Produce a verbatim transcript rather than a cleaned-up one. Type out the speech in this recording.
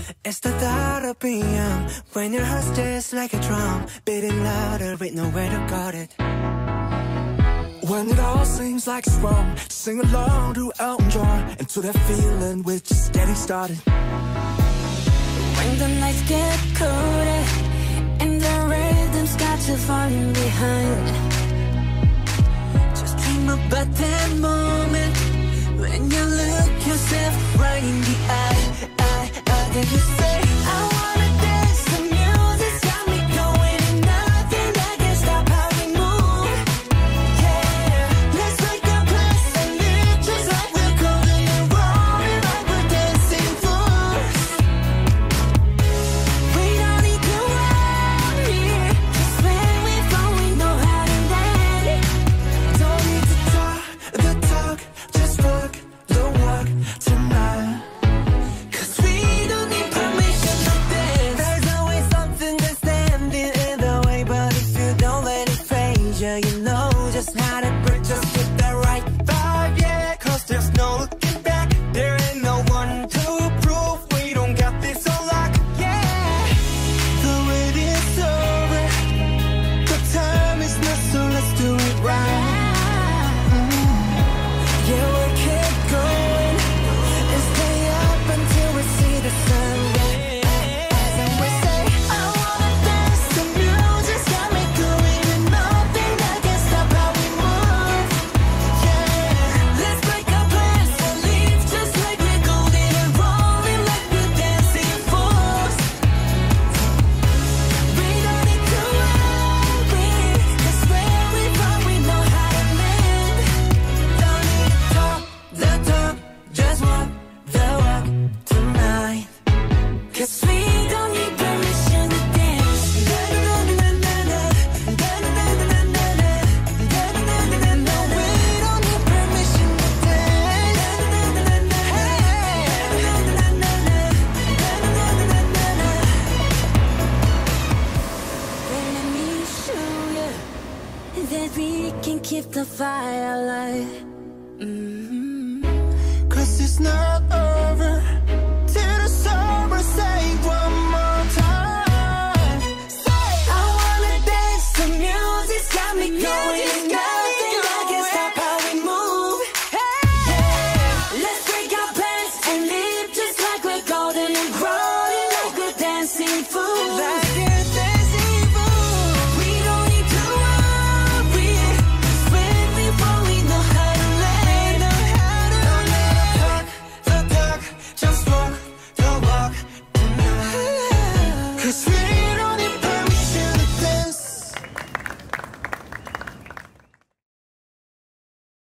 It's the thought of being young, when your heart's just like a drum, beating louder with nowhere to guard it. When it all seems like it's wrong, sing along to Elton John, and to that feeling we're just getting started. When the nights get colder and the rhythm's got you falling behind, just dream about that moment when you look yourself right in the eye, eye, eye, and you say, I wanna dance, the music's got me going, and nothing that can stop how we move. Yeah, let's make a place and live just like we're golden and rolling like we're dancing fools. We don't need to worry, 'cause when we fall we know how to land. Don't need to talk the talk, just walk the walk tonight. 'Cause we don't need permission to dance. There's always something that's standing in the way, but if you don't let it phase you, you know just how to break. Just get the right vibe, yeah, 'cause there's no looking back. There ain't no one to prove we don't got this on lock, yeah. The wait is over, the time is not, so let's do it right. Yeah, we'll keep going and stay up until we see the sun rise. And we say, I wanna dance, the music's got me going, and nothing that can stop how we move. Yeah, let's break our plans and leave just like we're golden and rolling like we're dancing fools. We don't need to worry, 'cause where we from we know how to land. don't need to talk the talk, just walk the walk tonight. 'Cause we don't need permission to dance. No, we don't need permission to Let me show you that we can keep the fire alive. Mm-hmm. 'Cause it's not over till the summer. Say one more time. Say, I wanna dance, the music's got me going, nothing that can stop how we move. Yeah, let's break our plans and live just like we're golden and rolling like we're dancing fools. like you're dancing fool. We don't need to worry, 'cause when we fall we know how to land. Know how to don't need to talk the talk, just walk the walk tonight. 'Cause we